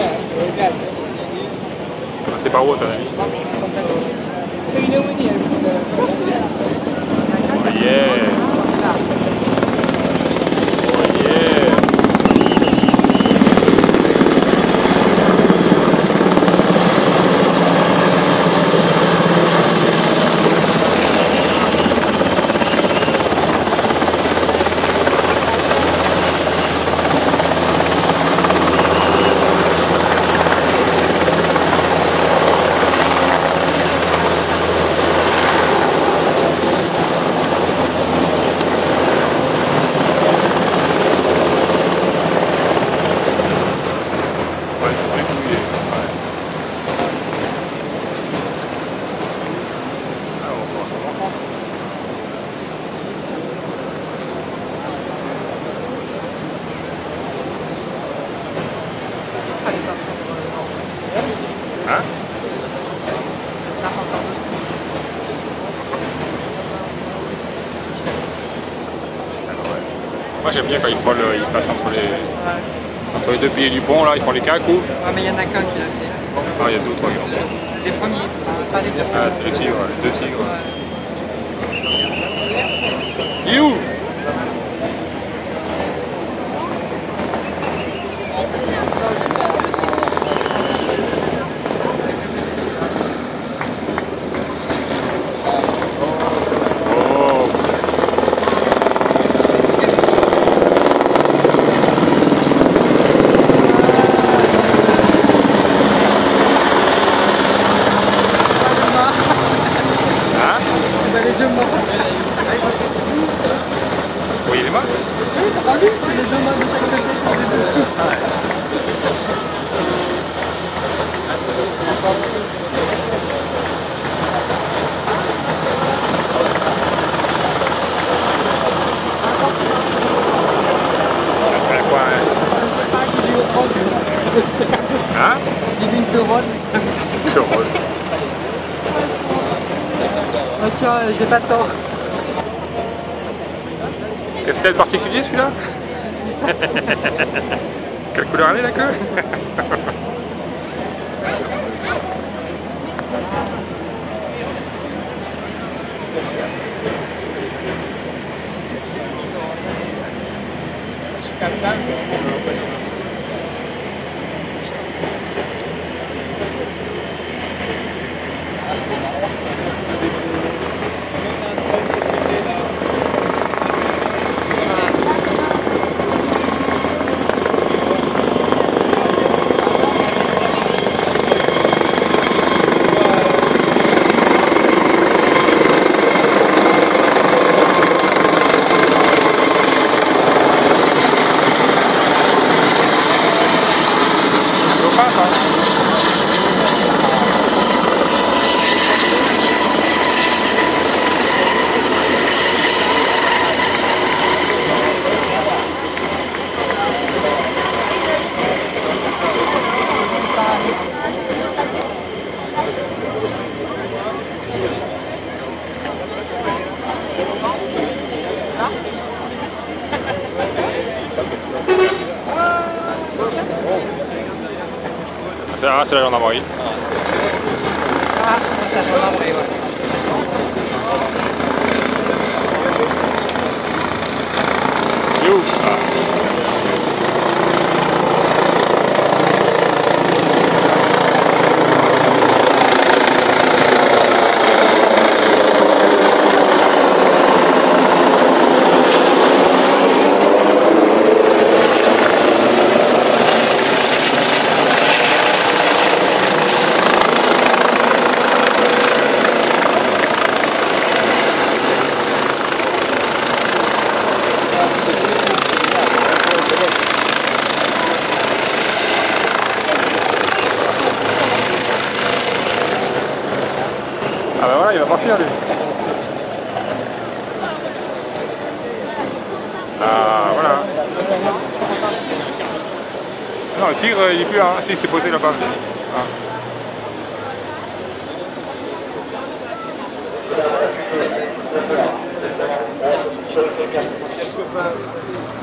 C'est par où, à ton avis? Oh yeah! Oh yeah! Hein? Moi j'aime bien quand ils passent entre les deux piliers du pont, là, ils font les 4 coups. Ouais, mais il y en a qu'un qui l'a fait. Ah, il y a 2 ou 3 qui l'ont fait. Les premiers, pas les derniers. Ah, c'est le tigre, les 2 tigres. Ouais. Il est où? Les deux mains. Oui, il est mort? Oui, t'as pas vu? C'est les deux mains de chaque côté. Hein? J'ai vu une queue rose, mais c'est pas possible. Queue rose. Oh, tiens, j'ai pas tort. Qu'est-ce qu'il y a de particulier celui-là? Quelle couleur elle est la queue? C'est la gendarmerie. Ah, c'est la gendarmerie, ouais. You. Ah. Ah bah voilà, il va partir lui. Ah voilà. Non, le tigre il est plus là, hein. Si, il s'est posé là-bas. Ah.